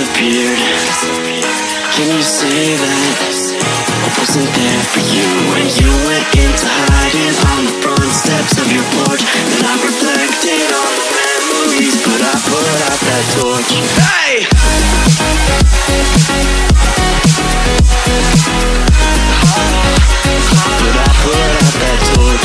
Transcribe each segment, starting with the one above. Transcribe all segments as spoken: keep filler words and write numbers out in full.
disappeared. Can you say that I wasn't there for you when you went into hiding on the front steps of your porch? And I reflected on the memories, but I put out that torch. Hey! But I put out that torch.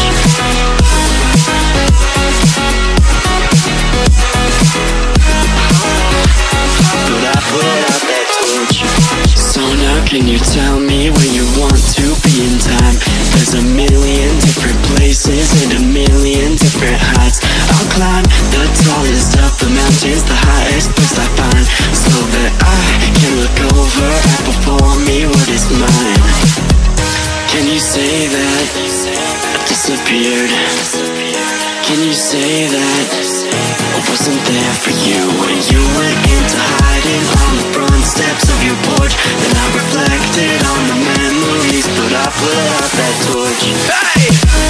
But I put out that torch. So now can you tell me where you want to be in time? There's a million different places and a million different heights. I'll climb the tallest of the mountains, the highest place I find, so that I can look over and before me what is mine. Can you say that I disappeared? Can you say that I wasn't there for you when you went into hiding on the front steps of your porch? And I reflected on the memories, but I put out that torch. Hey!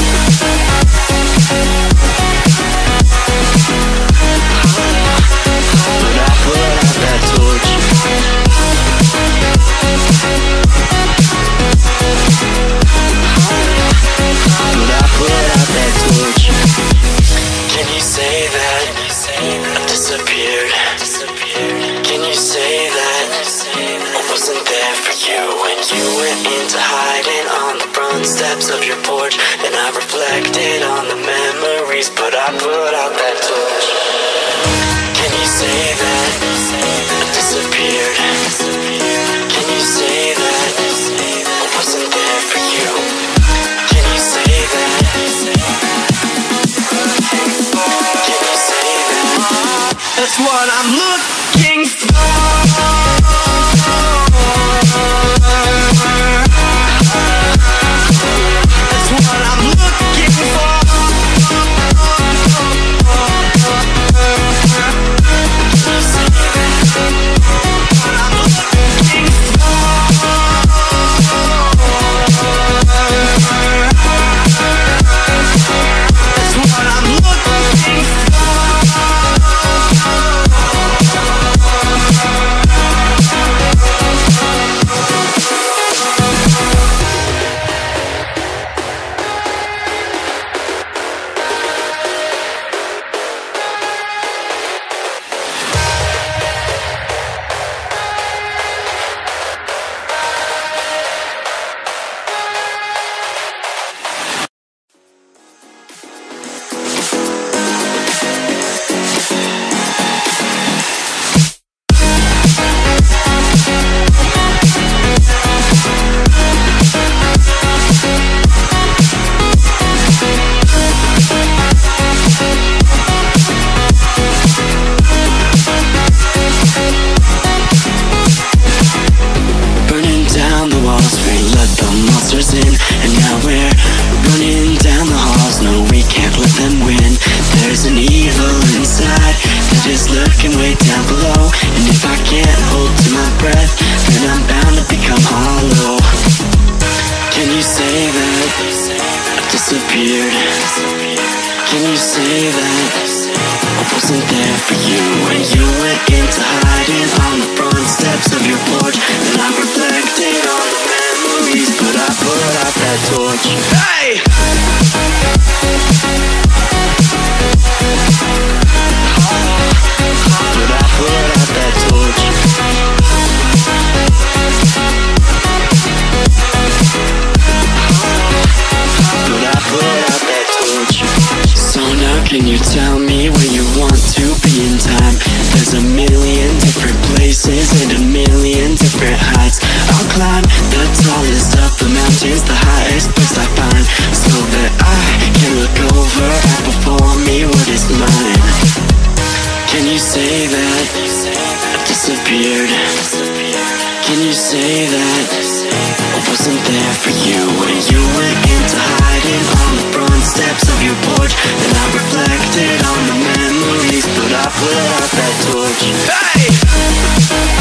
But I put out that torch. But I put out that torch. Can you say that I disappeared? Can you say that I wasn't there for you when you went into hiding on the front steps of your porch? And I reflected on the memories, but I put out that torch. Can you say that I disappeared? Can you say that I wasn't there for you? Can you say that? Can you say that? That's what I'm looking for. That's what I'm looking for. Can you say that? What I'm looking for. That's what I'm looking for. Can you say that I wasn't there for you when you went into hiding on the front steps of your porch? And I reflected on the memories, but I put out that torch. Hey! But I put out that torch. But I put out that torch. So now can you tell me where you want to be in time? There's a million different places and a million different heights. I'll climb the tallest of the mountains, the highest place I find, so that I can look over and before me what is mine. Can you say that I disappeared? Can you say that I wasn't there for you when you went into hiding on the front steps of your porch? And I reflected on the memories, but I put out that torch. Hey!